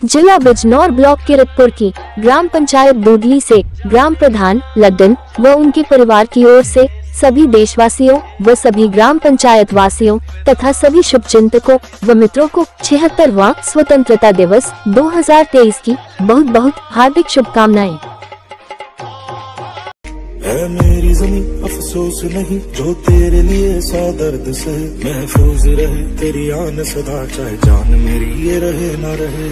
जिला बिजनौर ब्लॉक किरतपुर की ग्राम पंचायत दूधली से ग्राम प्रधान लड्डन व उनके परिवार की ओर से सभी देशवासियों व सभी ग्राम पंचायत वासियों तथा सभी शुभचिंतकों व मित्रों को 76वां स्वतंत्रता दिवस 2023 की बहुत बहुत हार्दिक शुभकामनाएं। है मेरी ज़मीं अफसोस नहीं जो तेरे लिए सौ दर्द से महफूज रहे तेरी आन सदा, चाहे जान मेरी ये रहे न रहे।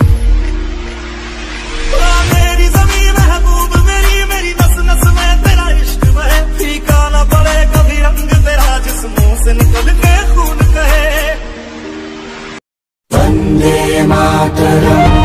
मेरी ज़मीं महबूब मेरी नस नस में तेरा इश्क बहे, फीका न पड़े कभी रंग तेरा जिस्मों से निकल के खून कहे। वंदे मातरम।